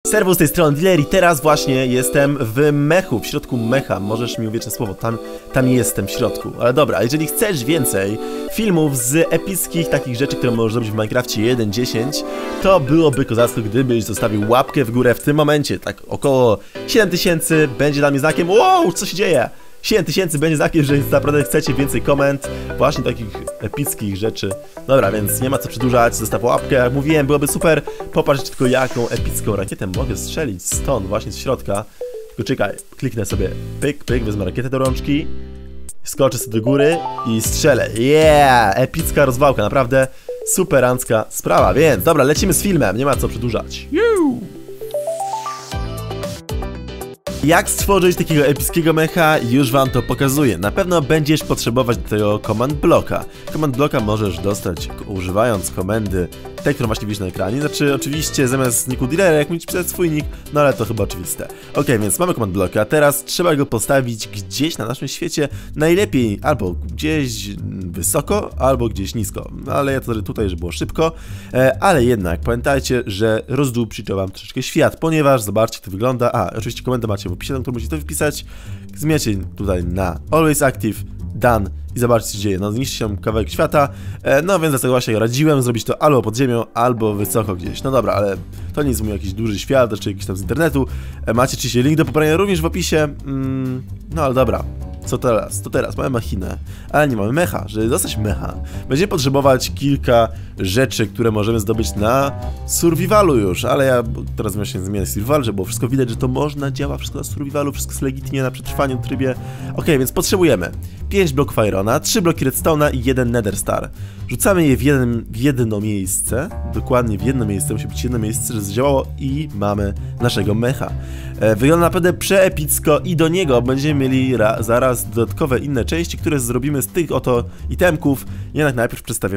Serwus, z tej strony Dealer i teraz właśnie jestem w mechu, w środku mecha. Możesz mi uwierzyć na słowo, tam jestem w środku. Ale dobra, jeżeli chcesz więcej filmów z epickich takich rzeczy, które możesz zrobić w Minecrafcie 1.10, to byłoby kozacko, gdybyś zostawił łapkę w górę w tym momencie. Tak około 7000 będzie dla mnie znakiem, wow, co się dzieje? 7000 będzie znakiem, że naprawdę chcecie więcej komend, właśnie takich epickich rzeczy. Dobra, więc nie ma co przedłużać, zostaw łapkę, jak mówiłem, byłoby super. Popatrz tylko jaką epicką rakietę mogę strzelić stąd, właśnie z środka. Tylko czekaj, kliknę sobie pyk, pyk, wezmę rakietę do rączki, skoczę sobie do góry i strzelę. Yeah! Epicka rozwałka, naprawdę superancka sprawa, więc dobra, lecimy z filmem, nie ma co przedłużać. Jak stworzyć takiego epickiego mecha, już wam to pokazuję. Na pewno będziesz potrzebować do tego command blocka. Command blocka możesz dostać używając komendy, te, którą właśnie widzisz na ekranie. Znaczy oczywiście zamiast nicku Dealera, jak musisz pisać swój nick, no ale to chyba oczywiste. Ok, więc mamy command blocka, teraz trzeba go postawić gdzieś na naszym świecie. Najlepiej albo gdzieś wysoko, albo gdzieś nisko. No, ale ja to tutaj, żeby było szybko. Ale jednak pamiętajcie, że rozdłubię wam troszeczkę świat, ponieważ zobaczcie, jak to wygląda. A, oczywiście komendę macie w opisie, na którą musicie to wypisać. Zmieniacie tutaj na Always Active, Done i zobaczcie, co się dzieje. No, zniszczy się kawałek świata. No więc dlatego właśnie radziłem zrobić to albo pod ziemią, albo wysoko gdzieś. No dobra, ale to nie jest mój jakiś duży świat, czy jakiś tam z internetu. Macie oczywiście link do pobrania również w opisie. No ale dobra. Co teraz? To teraz mamy machinę, ale nie mamy mecha. Żeby dostać mecha, będziemy potrzebować kilka rzeczy, które możemy zdobyć na survivalu już, ale ja teraz właśnie zmienię survival, żeby było wszystko widać, że to można, działa wszystko na survivalu, wszystko jest legitnie na przetrwaniu w trybie. Ok, więc potrzebujemy 5 bloków irona, 3 bloki redstone'a i 1 nether star. Rzucamy je w jedno miejsce, dokładnie w jedno miejsce, musi być jedno miejsce, że zadziałało i mamy naszego mecha. Wygląda naprawdę przeepicko i do niego będziemy mieli zaraz dodatkowe inne części, które zrobimy z tych oto itemków. Jednak najpierw przedstawię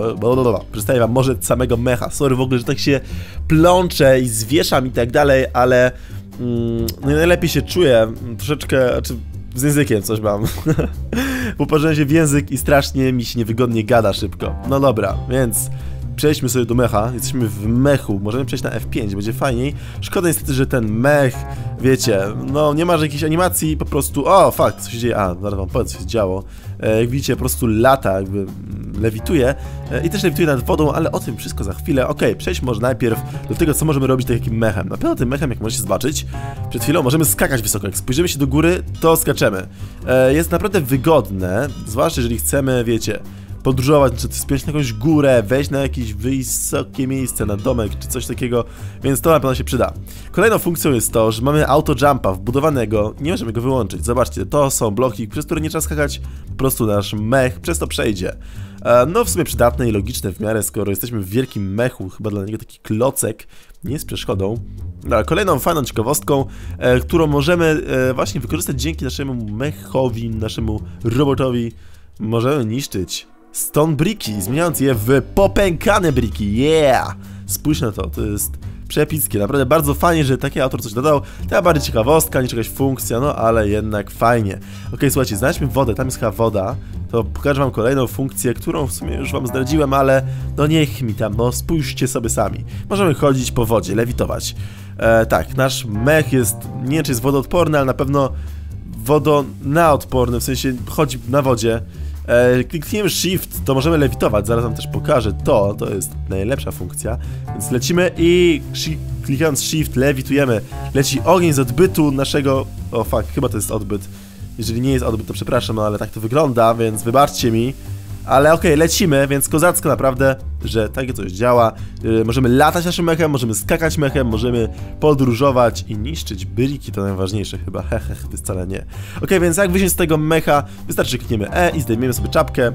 wam może samego mecha. Sorry w ogóle, że tak się plączę i zwieszam i tak dalej, ale najlepiej się czuję troszeczkę, znaczy z językiem coś mam. Poparzyłem się w język i strasznie mi się niewygodnie gada szybko. No dobra, więc przejdźmy sobie do mecha, jesteśmy w mechu, możemy przejść na F5, będzie fajniej. Szkoda niestety, że ten mech, wiecie, no nie ma jakiejś animacji, po prostu, o fuck, co się dzieje, zaraz wam powiem, co się działo. Jak widzicie, po prostu lata, jakby lewituje i też lewituje nad wodą, ale o tym wszystko za chwilę. Ok, przejdźmy może najpierw do tego, co możemy robić takim mechem. Na pewno tym mechem, jak możecie zobaczyć, przed chwilą możemy skakać wysoko, jak spojrzymy się do góry, to skaczemy. Jest naprawdę wygodne, zwłaszcza jeżeli chcemy, wiecie, podróżować, czy spiąć na jakąś górę, wejść na jakieś wysokie miejsce, na domek, czy coś takiego, więc to na pewno się przyda. Kolejną funkcją jest to, że mamy auto jumpa wbudowanego, nie możemy go wyłączyć. Zobaczcie, to są bloki, przez które nie trzeba skakać, po prostu nasz mech przez to przejdzie. No w sumie przydatne i logiczne w miarę, skoro jesteśmy w wielkim mechu, chyba dla niego taki klocek nie jest przeszkodą. Kolejną fajną ciekawostką, którą możemy właśnie wykorzystać dzięki naszemu mechowi, naszemu robotowi, możemy niszczyć stone bricki, zmieniając je w popękane bricki, yeah! Spójrz na to, to jest przepickie, naprawdę bardzo fajnie, że taki autor coś dodał. To bardziej ciekawostka niż jakaś funkcja, no ale jednak fajnie. Ok, słuchajcie, znajdźmy wodę, tam jest chyba woda. To pokażę wam kolejną funkcję, którą w sumie już wam zdradziłem, ale no niech mi tam, no spójrzcie sobie sami. Możemy chodzić po wodzie, lewitować. Tak, nasz mech jest, nie wiem czy jest wodoodporny, ale na pewno wodonaodporny, w sensie chodzi na wodzie. Klikniemy Shift, to możemy lewitować, zaraz wam też pokażę to jest najlepsza funkcja, więc lecimy i klikając Shift lewitujemy, leci ogień z odbytu naszego, o fuck, chyba to jest odbyt, jeżeli nie jest odbyt to przepraszam, no ale tak to wygląda, więc wybaczcie mi, ale okej, lecimy, więc kozacko naprawdę, że takie coś działa, możemy latać naszym mechem, możemy skakać mechem, możemy podróżować i niszczyć briki, to najważniejsze chyba, wcale nie. Okej, więc jak wyjść z tego mecha, wystarczy, że klikniemy E i zdejmiemy sobie czapkę,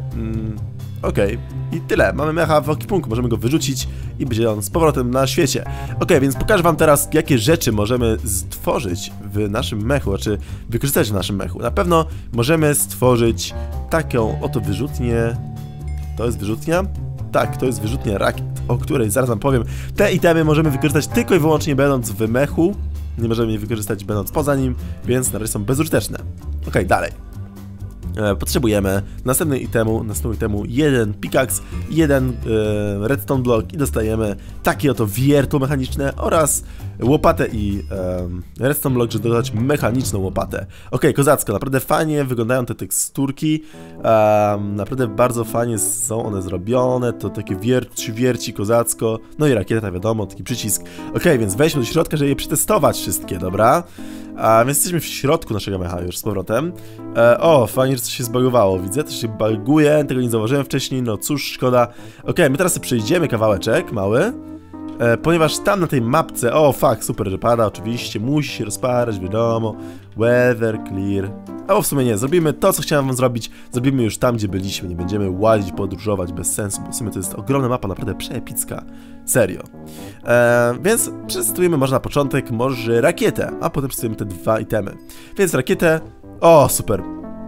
okej, i tyle, mamy mecha w ekwipunku, możemy go wyrzucić i będzie on z powrotem na świecie. Okej, więc pokażę wam teraz, jakie rzeczy możemy stworzyć w naszym mechu, znaczy wykorzystać w naszym mechu. Na pewno możemy stworzyć taką oto wyrzutnię, to jest wyrzutnia? Tak, to jest wyrzutnia rakiet, o której zaraz wam powiem. Te itemy możemy wykorzystać tylko i wyłącznie będąc w mechu, nie możemy je wykorzystać będąc poza nim, więc na razie są bezużyteczne. Okej, dalej. potrzebujemy następnego itemu jeden pickaxe, jeden redstone block i dostajemy takie oto wiertło mechaniczne oraz łopatę i redstone block, żeby dodać mechaniczną łopatę. Okej, kozacko, naprawdę fajnie wyglądają te teksturki, naprawdę bardzo fajnie są one zrobione, to takie wierci kozacko, no i rakieta, wiadomo, taki przycisk. Okej, więc wejdźmy do środka, żeby je przetestować wszystkie, dobra? A więc jesteśmy w środku naszego mecha już z powrotem. O, fajnie, że coś się zbagowało, widzę, to się baguje, tego nie zauważyłem wcześniej, no cóż, szkoda. Okej, my teraz sobie przejdziemy kawałeczek mały, ponieważ tam na tej mapce, o fuck, super, że pada, oczywiście, musi się rozparać, wiadomo, weather clear. Albo w sumie nie, zrobimy to, co chciałem wam zrobić, zrobimy już tam, gdzie byliśmy, nie będziemy łazić, podróżować bez sensu, bo w sumie to jest ogromna mapa, naprawdę przeepicka, serio. Więc przetestujemy może na początek, może rakietę, a potem przetestujemy te dwa itemy. Więc rakietę, o super,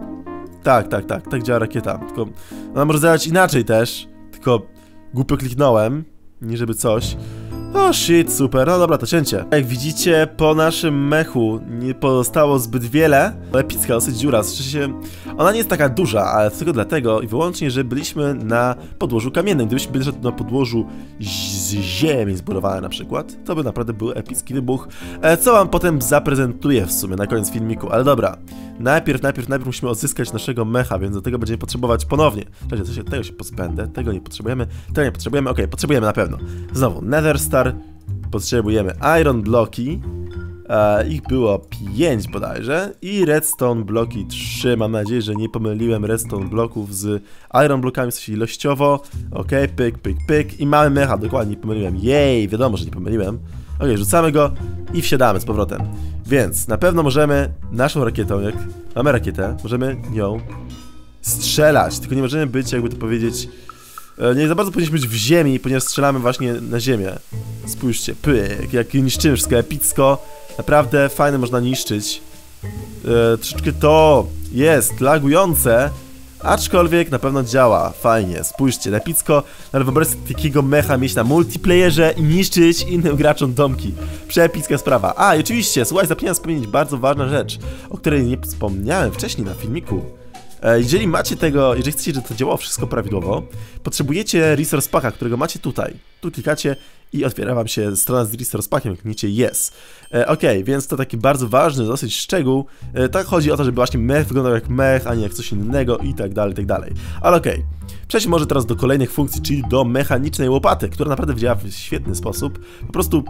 tak działa rakieta, tylko ona może działać inaczej też, tylko głupio kliknąłem, nie żeby coś. O shit, super, no dobra, to cięcie. Jak widzicie, po naszym mechu nie pozostało zbyt wiele. Epicka dosyć dziura, w sensie ona nie jest taka duża, ale tylko dlatego i wyłącznie, że byliśmy na podłożu kamiennym. Gdybyśmy byli na podłożu z ziemi zbudowane na przykład, to by naprawdę był epicki wybuch, co wam potem zaprezentuję w sumie na koniec filmiku, ale dobra. Najpierw musimy odzyskać naszego mecha, więc do tego będziemy potrzebować ponownie. Czekajcie, tego się pozbędę, tego nie potrzebujemy, okej, potrzebujemy na pewno. Znowu, Nether Star, potrzebujemy Iron Bloki, ich było 5 bodajże, i Redstone Bloki 3, mam nadzieję, że nie pomyliłem Redstone Bloków z Iron Blokami, w sensie ilościowo. Okej, pyk, i mamy mecha, dokładnie nie pomyliłem, jej, wiadomo, że nie pomyliłem. Okej, rzucamy go i wsiadamy z powrotem. Więc na pewno możemy naszą rakietą, jak mamy rakietę, możemy nią strzelać, tylko nie możemy być, jakby to powiedzieć, nie za bardzo powinniśmy być w ziemi, ponieważ strzelamy właśnie na ziemię. Spójrzcie, pyk, jak niszczymy wszystko epicko, naprawdę fajne można niszczyć. Troszeczkę to jest lagujące, aczkolwiek na pewno działa fajnie. Spójrzcie, epicko, ale wyobraź sobie takiego mecha mieć na multiplayerze i niszczyć innym graczom domki. Przeepicka sprawa. A, i oczywiście, słuchaj, zapomniałem wspomnieć bardzo ważna rzecz, o której nie wspomniałem wcześniej na filmiku. Jeżeli macie tego, jeżeli chcecie, żeby to działało wszystko prawidłowo, potrzebujecie Resource Packa, którego macie tutaj. Tu klikacie i otwiera wam się strona z Resource Packiem, klikniecie Yes. Okej, więc to taki bardzo ważny dosyć szczegół. Tak chodzi o to, żeby właśnie mech wyglądał jak mech, a nie jak coś innego i tak dalej, Ale okej. Przejdźmy może teraz do kolejnych funkcji, czyli do mechanicznej łopaty, która naprawdę działa w świetny sposób. Po prostu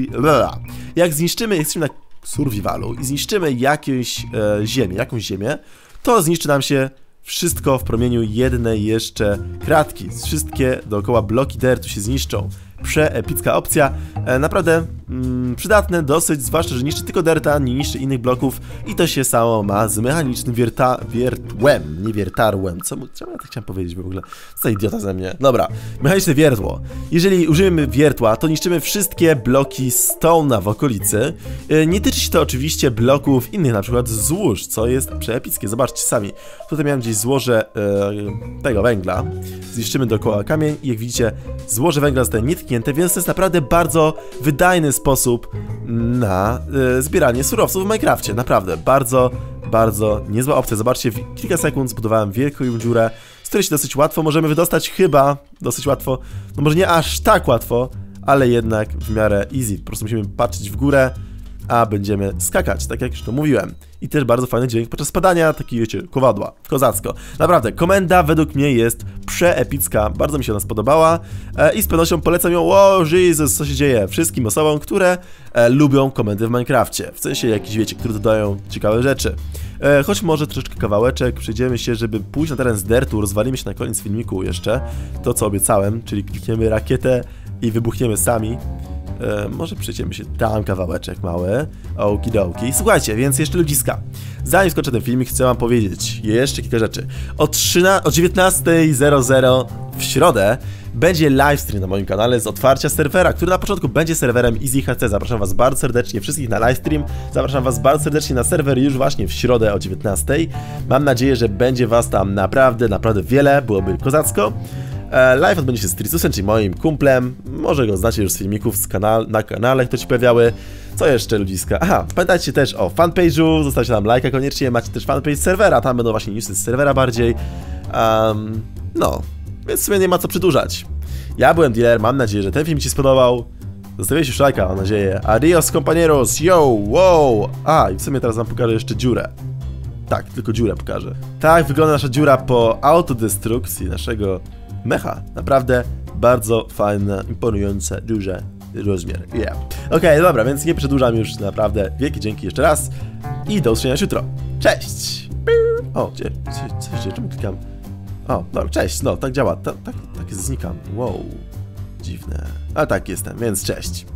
jak zniszczymy, jesteśmy na survivalu i zniszczymy jakąś ziemię, to zniszczy nam się wszystko w promieniu jednej jeszcze kratki. Wszystkie dookoła bloki dirtu się zniszczą. Przeepicka opcja, naprawdę przydatne dosyć, zwłaszcza, że niszczy tylko dirta, nie niszczy innych bloków i to się samo ma z mechanicznym wiertłem, nie wiertarłem, czemu ja tak chciałem powiedzieć w ogóle, co za idiota ze mnie. Dobra, mechaniczne wiertło. Jeżeli użyjemy wiertła, to niszczymy wszystkie bloki stone'a w okolicy. Nie tyczy się to oczywiście bloków innych, na przykład złóż, co jest przeepickie, zobaczcie sami. Tutaj miałem gdzieś złoże tego węgla, zniszczymy dookoła kamień i jak widzicie, złoże węgla zostaje nietknięte, więc to jest naprawdę bardzo wydajny sposób na zbieranie surowców w Minecrafcie. Naprawdę, bardzo niezła opcja. Zobaczcie, w kilka sekund zbudowałem wielką dziurę, z której się dosyć łatwo możemy wydostać, chyba dosyć łatwo, no może nie aż tak łatwo, ale jednak w miarę easy. Po prostu musimy patrzeć w górę, a będziemy skakać, tak jak już to mówiłem. I też bardzo fajny dźwięk podczas spadania, taki wiecie, kowadła, kozacko. Naprawdę, komenda według mnie jest przeepicka, bardzo mi się ona spodobała i z pewnością polecam ją, o Jezus, co się dzieje, wszystkim osobom, które lubią komendy w Minecrafcie. W sensie jakieś, wiecie, które dodają ciekawe rzeczy. Choć może troszeczkę kawałeczek, przejdziemy się, żeby pójść na teren z dirtu, rozwalimy się na koniec filmiku jeszcze, to co obiecałem, czyli klikniemy rakietę i wybuchniemy sami. Może przejdziemy się tam kawałeczek mały. Okidoki. Słuchajcie, więc jeszcze ludziska. Zanim skończę ten filmik, chcę wam powiedzieć jeszcze kilka rzeczy. O 19:00 w środę będzie livestream na moim kanale z otwarcia serwera, który na początku będzie serwerem EasyHC. Zapraszam was bardzo serdecznie wszystkich na livestream. Zapraszam was bardzo serdecznie na serwer już właśnie w środę o 19:00. Mam nadzieję, że będzie was tam naprawdę wiele, byłoby kozacko. Live odbędzie się z Tricusem, czyli moim kumplem. Może go znacie już z filmików na kanale, które się pojawiały. Co jeszcze, ludziska? Aha, pamiętajcie też o fanpage'u, zostawcie tam lajka koniecznie, macie też fanpage serwera, tam będą właśnie newsy z serwera bardziej. No, więc w sumie nie ma co przedłużać. Ja byłem Dealer, mam nadzieję, że ten film ci spodobał. Zostawiajcie już lajka, mam nadzieję. Adios, compañeros, yo, wow! A, i w sumie teraz wam pokażę jeszcze dziurę. Tak, tylko dziurę pokażę. Tak wygląda nasza dziura po autodestrukcji naszego mecha. Naprawdę bardzo fajne, imponujące, duże rozmiar. Yeah. Okej, dobra, więc nie przedłużam już, naprawdę. Wielkie dzięki jeszcze raz i do usłyszenia jutro. Cześć! O, czemu klikam? O, dobra, cześć, no, tak działa, tak znikam. Wow, dziwne. Ale tak jestem, więc cześć.